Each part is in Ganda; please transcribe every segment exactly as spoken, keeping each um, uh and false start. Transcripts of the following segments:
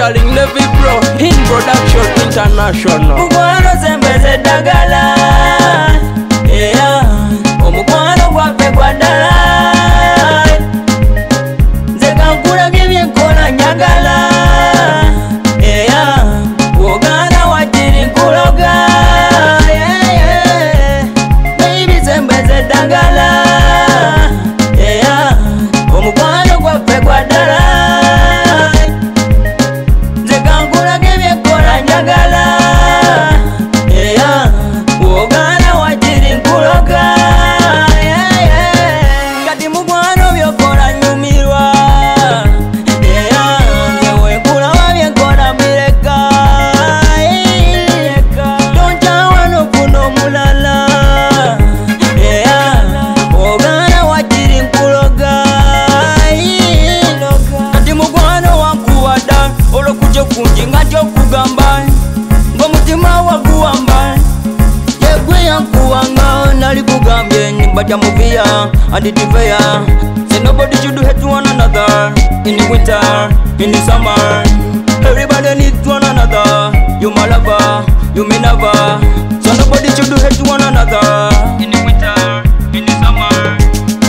featuring Navy Bro in production international. Mukwano sembeze dagala, yeah. Omukwano gwaffe gwa ddala, nze kankula gebyenkola njagala, yeah. Wogana wajiri nkuloga, yeah, yeah. Baby sembeze dagala, yeah. Omukwano gwaffe gwa ddala, nze kankula gebyenkola njagala, yeah. Wogana wajiri nkuloga, yeah, yeah. Kati mukwano byokola nyumirwa, yeah. Nze wenkula wabyenkola mbireka, toncawa nofuna omulala, yeah. Wogana wajiri nkuloga, kati mukwano wankuwada olw'okujja kunjinga gy'okugamba ng'omutima waguwamba yegwe yankuwanga nali kugambye nibajja muviya anditiveya say nobody should hate one another in the winter in the summer everybody needs one another you my lover you me never so nobody should hate one another in the winter in the summer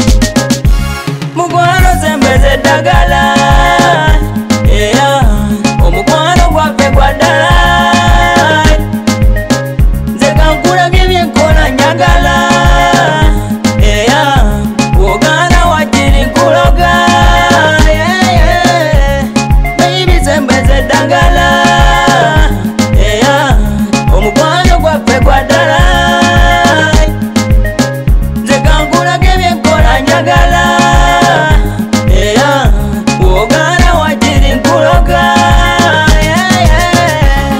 mukwano sembeze dagala, yeah. Omukwano gwaffe gwa ddala, nze kankula gebyenkola njagala, yeah. Wogana wajiri nkuloga, yeah, yeah. Baby sembeze dagala, yeah. Omukwano gwaffe gwa ddala, nze kankula gebyenkola njagala, yeah. Wogana wajiri nkuloga, yeah, yeah.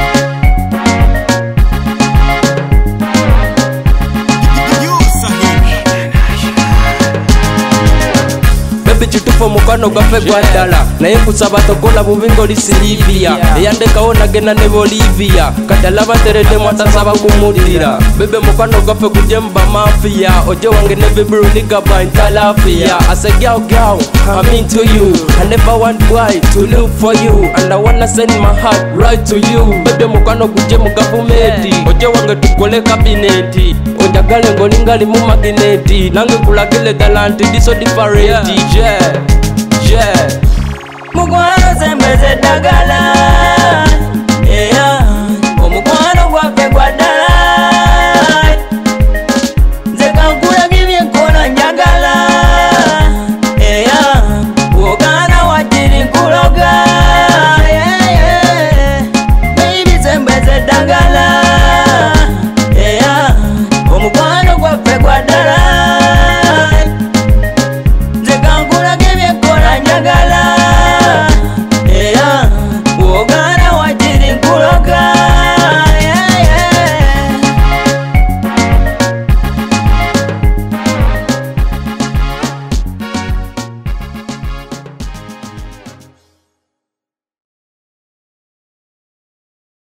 Baby chitufa mukwano gwaffe gwa ddala naye nkusaba tokola bubi ng'oli Silivia eyandekawo nagenda ne Bolivia kati alaba teredde mwatasaba kumuddira bebe mukwano gwaffe gujje mu bamafiya oje wange ne Bibru nigaba intalafiya I say girl girl I'm into you I never want boy to look for you and I wanna send my heart right to you bebe mukwano gujje mu gavumenti oje wange tukole kabineti onjagale ng'olingali mu magineti nange kulagile ddala nti diso different yeah yeah Mukwano sembeze dagala, yeah. Omukwano gwaffe gwa ddala.